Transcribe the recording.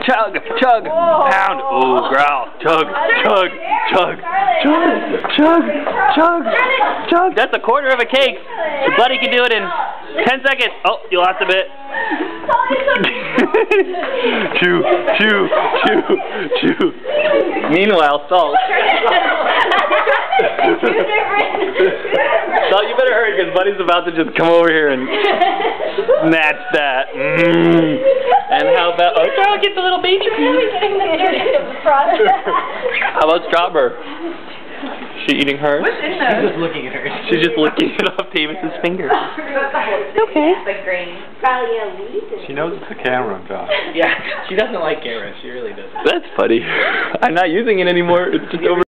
chug, chug, pound. Ooh, growl, chug, chug, chug, chug, chug, chug, chug. That's a quarter of a cake. Your buddy can do it in 10 seconds. Oh, you lost a bit. Chew, chew, chew, chew. Meanwhile, Salt. Salt, you better hurry because Buddy's about to just come over here and snatch that. And how about, oh, I'll get the little baby. How about Strawberry? She eating hers? What's in there? She's just looking at her. She's just licking it off Davis's finger. Okay. Probably a weed. She knows it's a camera, Josh. Yeah, She doesn't like cameras. She really doesn't. that's funny. I'm not using it anymore. It's just over.